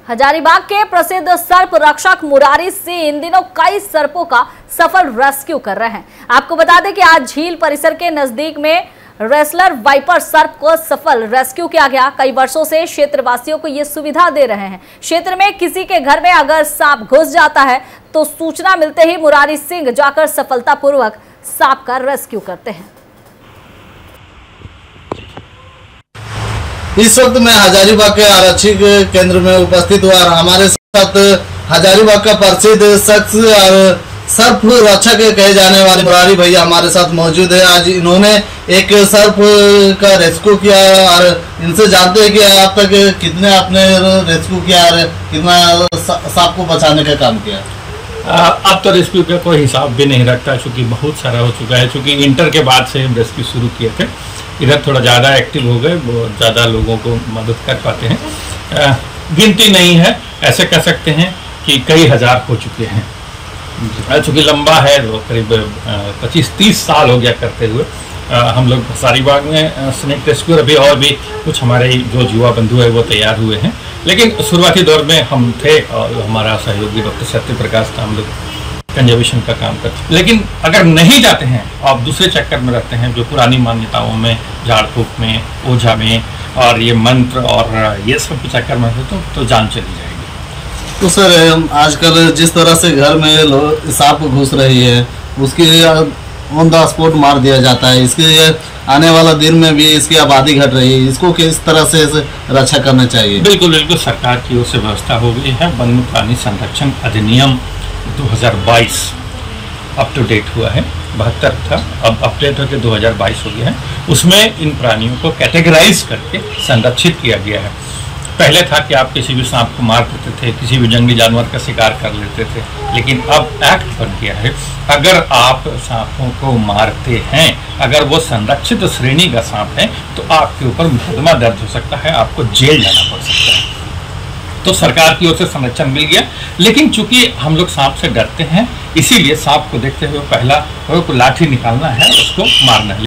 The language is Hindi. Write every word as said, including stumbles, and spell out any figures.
हजारीबाग के प्रसिद्ध सर्प रक्षक मुरारी सिंह इन दिनों कई सर्पों का सफल रेस्क्यू कर रहे हैं। आपको बता दें कि आज झील परिसर के नजदीक में रेसलर वाइपर सर्प को सफल रेस्क्यू किया गया। कई वर्षों से क्षेत्रवासियों को ये सुविधा दे रहे हैं। क्षेत्र में किसी के घर में अगर सांप घुस जाता है तो सूचना मिलते ही मुरारी सिंह जाकर सफलतापूर्वक सांप का रेस्क्यू करते हैं। इस वक्त मैं हजारीबाग के आरक्षित केंद्र में उपस्थित हुआ और हमारे साथ हजारीबाग का प्रसिद्ध शख्स और सर्प रक्षक कहे जाने वाले मुरारी भैया हमारे साथ मौजूद है। आज इन्होंने एक सर्प का रेस्क्यू किया और इनसे जानते हैं कि अब तक कितने आपने रेस्क्यू किया और कितना सांप को बचाने का काम किया। अब तो रेस्क्यू का कोई हिसाब भी नहीं रखता, चूँकि बहुत सारा हो चुका है। चूँकि इंटर के बाद से हम रेस्क्यू शुरू किए थे, इधर थोड़ा ज़्यादा एक्टिव हो गए, बहुत ज़्यादा लोगों को मदद कर पाते हैं। गिनती नहीं है, ऐसे कह सकते हैं कि कई हज़ार हो चुके हैं। चूँकि लंबा है, वो करीब पच्चीस तीस साल हो गया करते हुए। आ, हम लोग हजारीबाग में स्नेक रेस्क्यू अभी और भी कुछ हमारे जो युवा बंधु है वो तैयार हुए हैं, लेकिन शुरुआती दौर में हम थे और हमारा सहयोगी डॉक्टर सत्य प्रकाश था। हम लोग कंजर्वेशन का काम करते, लेकिन अगर नहीं जाते हैं आप दूसरे चक्कर में रहते हैं जो पुरानी मान्यताओं में, झाड़ फूक में, ओझा में और ये मंत्र और ये सब के चक्कर में रहते तो, तो जान चली जाएगी। तो सर आजकल जिस तरह से घर में सांप घुस रही है उसकी ऑन द स्पॉट मार दिया जाता है, इसके आने वाला दिन में भी इसकी आबादी घट रही है, इसको किस तरह से रक्षा करना चाहिए? बिल्कुल बिल्कुल सरकार की ओर से व्यवस्था हो गई है। वन्य प्राणी संरक्षण अधिनियम दो हज़ार बाईस अप टू डेट हुआ है, बहत्तर था, अब अपडेट होकर दो हज़ार बाईस हो गया है। उसमें इन प्राणियों को कैटेगराइज करके संरक्षित किया गया है। पहले था कि आप किसी भी सांप को मार देते थे, किसी भी जंगली जानवर का शिकार कर लेते थे, लेकिन अब एक्ट बन गया है अगर आप सांपों को मारते हैं, अगर वो संरक्षित श्रेणी का सांप है तो आपके ऊपर मुकदमा दर्ज हो सकता है, आपको जेल जाना पड़ सकता है। तो सरकार की ओर से संरक्षण मिल गया, लेकिन चूंकि हम लोग सांप से डरते हैं इसीलिए सांप को देखते हुए पहला लाठी निकालना है, उसको मारना है।